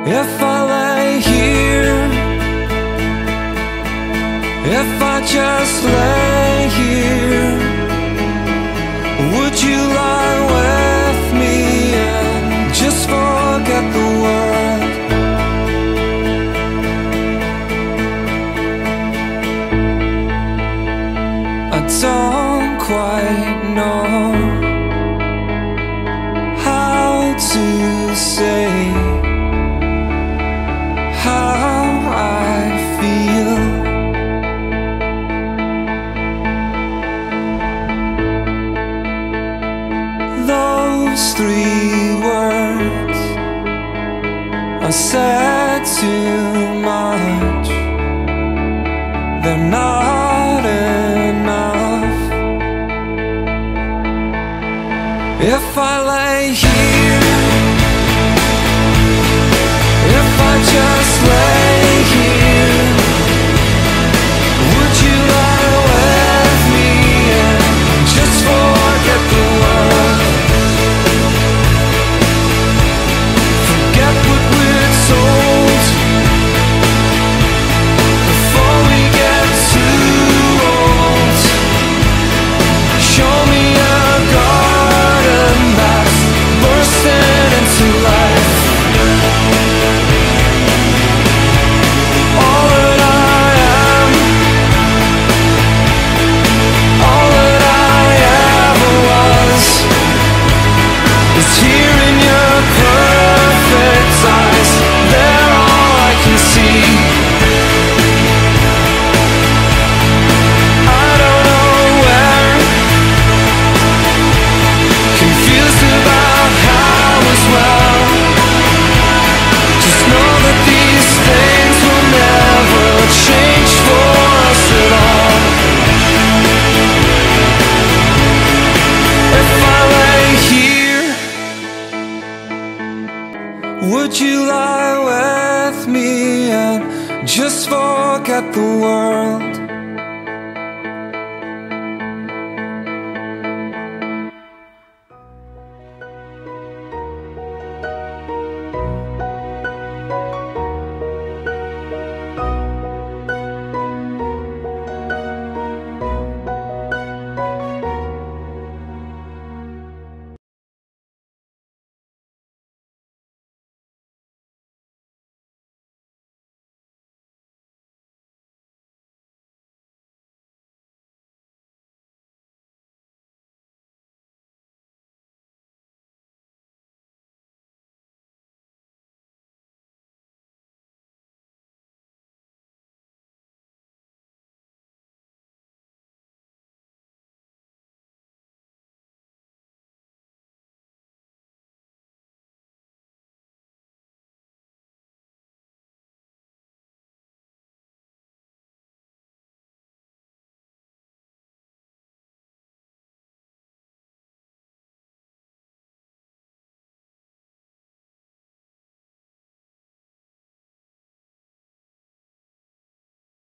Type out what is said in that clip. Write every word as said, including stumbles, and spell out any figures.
If I lay here, if I just lay here, would you lie with me and just forget the world? I don't quite know how to say how I feel. Those three words I said too much. They're not enough. If I lay here, if I just lay here, would you lie with me and just forget the world? Forget what we're told before we get too old. Show me a garden that's bursting into life. All that I am, all that I ever was, is here in your perfect eyes. They're all I can see. I don't know where, confused about how as well. Just know that these things will never change for us at all. If I lay here, would you lie with me and just forget the world?